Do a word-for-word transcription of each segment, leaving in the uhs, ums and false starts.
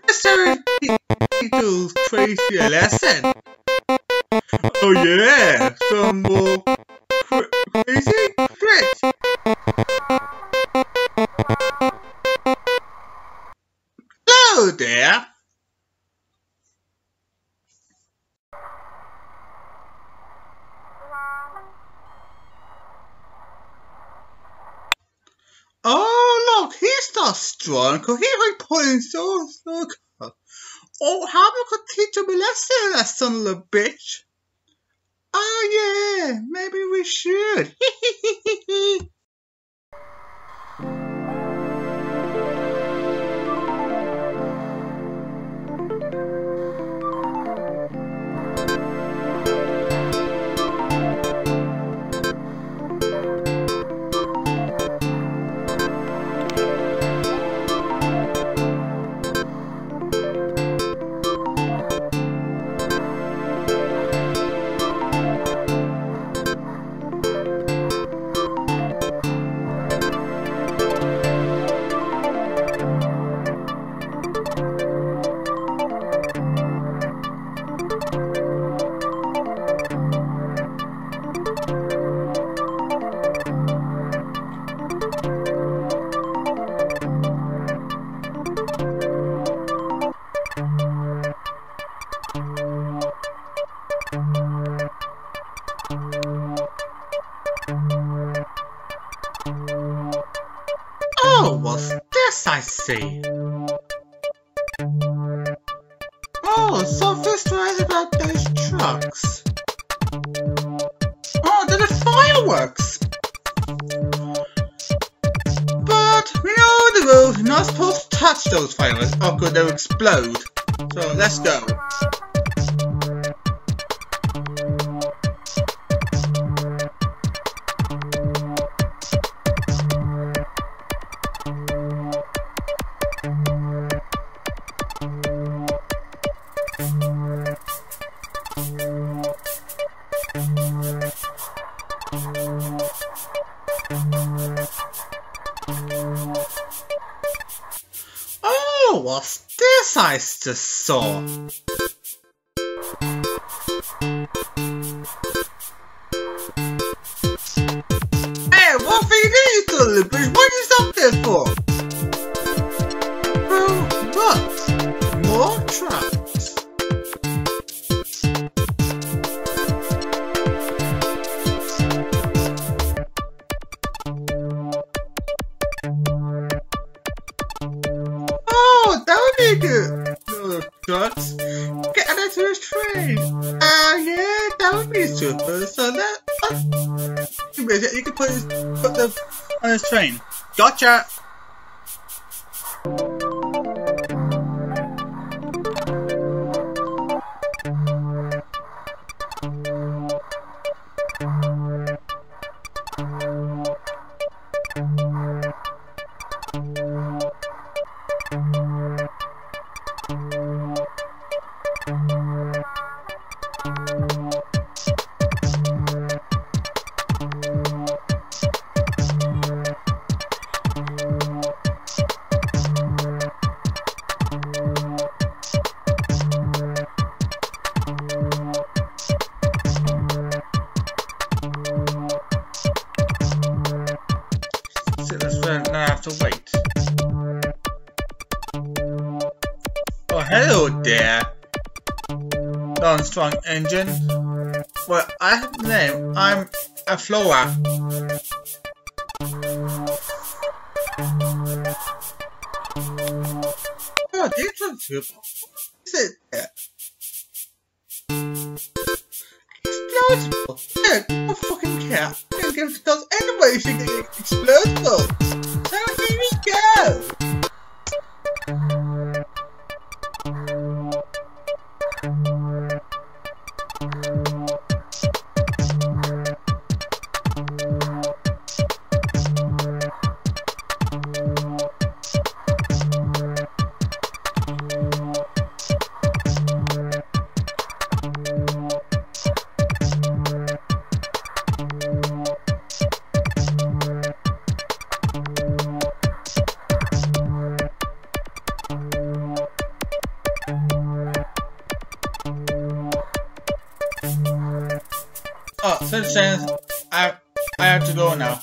Mister Beetle's crazy lesson. Oh yeah, some more cra crazy tricks. Hello there. Oh look, he's not strong. Could he like pulling so so? Oh, how we could teach him a lesson, that son of a bitch. Oh yeah, maybe we should. Oh, what's this I see? Oh, something's right about those trucks. Oh, they're the fireworks! But we know the rules, you're not supposed to touch those fireworks or good they'll explode. So let's go. Oh, what's this I just saw? Hey, what for you doing, you little bitch? What are you up there for? Well, what? More trucks. Oh, that would be good. Little trucks. Get added to this train. Ah, uh, yeah, that would be super. So that uh, you can put this, put the on this train. Gotcha. Now I have to wait. Oh, hello there, non-strong engine. Well, I have the name. I'm a Flora. Oh, these are two. Is it there? Explosible. Yeah, I don't fucking care. I don't give a toss anyway. You should get explosible. So here we go. since then, I, I have to go now.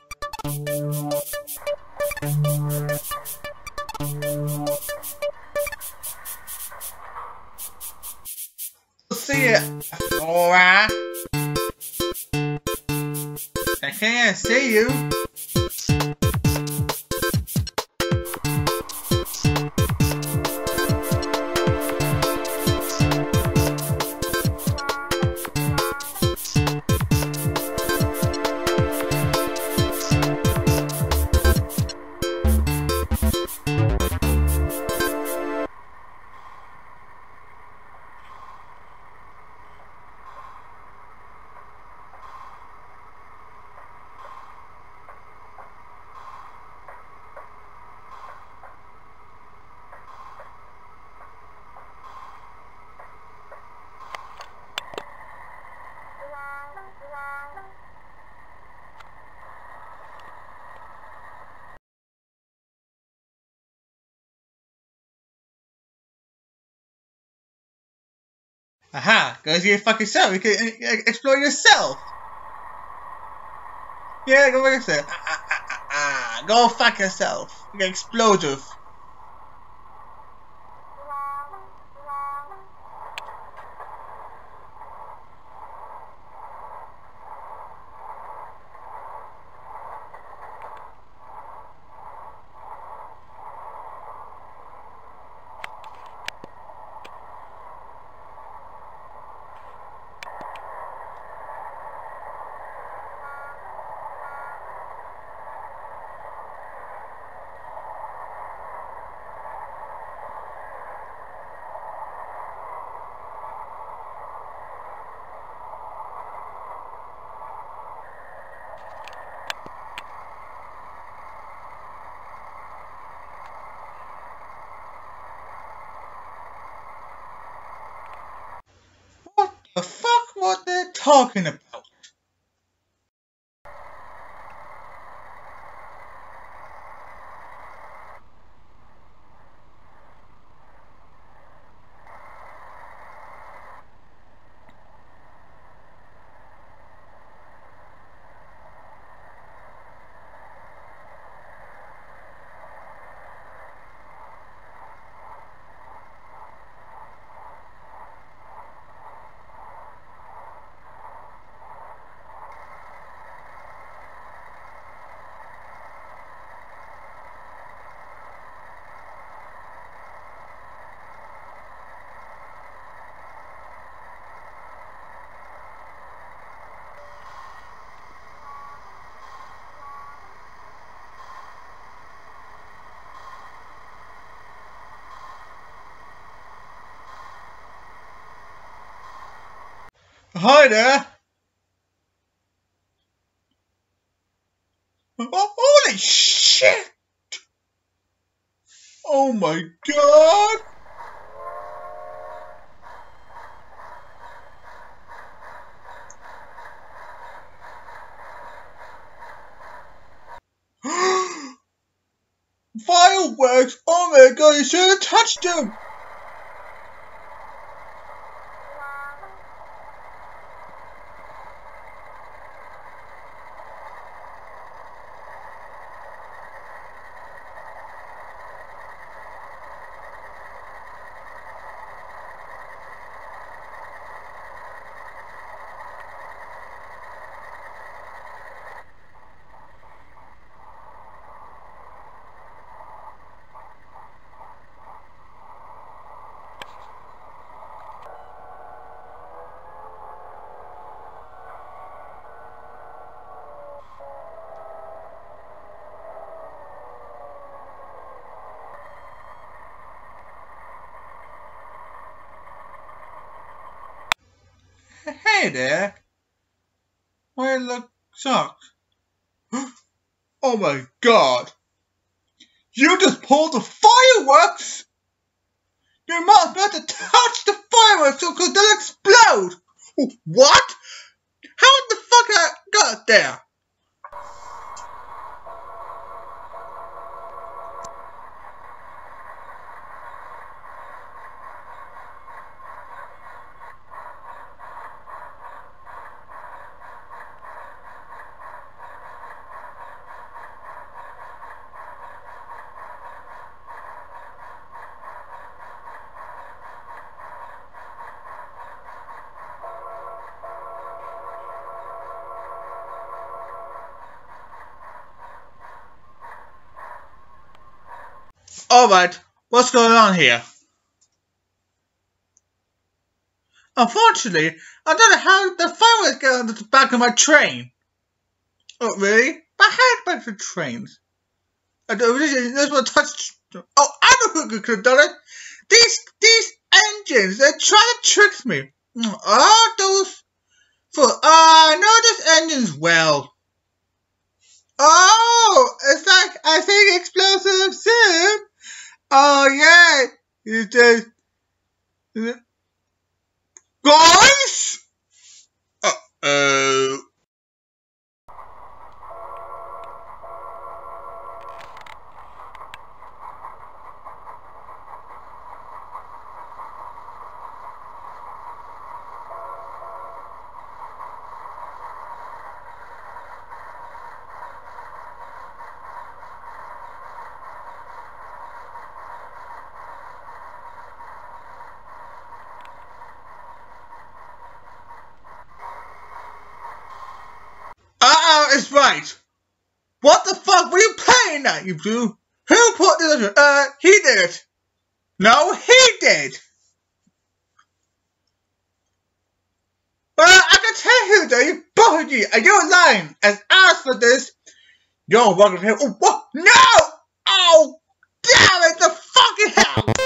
See ya, Alright. I can't see you. Aha, go see your fucking self. You can uh, explore yourself. Yeah, go fuck yourself. Ah, ah, ah, ah, ah. Go fuck yourself. You get explosive. What the fuck what they're talking about? Hi there. Oh, holy shit! Oh my god! Fireworks! Oh my god, you should have touched them! Hey there. Why look shocked? Oh my god. You just pulled the fireworks? You're not meant to touch the fireworks because they'll explode. What? How the fuck I got there? Alright, what's going on here? Unfortunately, I don't know how the fireworks get on the back of my train. Oh, really? But how back to trains? I don't really just want to touch. Oh, I know who could have done it. These these engines, they're trying to trick me. Oh, those. For oh, I know those engines well. Oh, it's like I think explosive soon. Oh yeah, you just guys. Uh oh. Uh-oh, it's right. What the fuck were you playing at, you two? Who put this? Uh, he did it. No, he did. Well, I can tell you that you both of you, and you're lying. As as for this, you're welcome here. Oh, what? No! Oh, damn it, the fucking hell!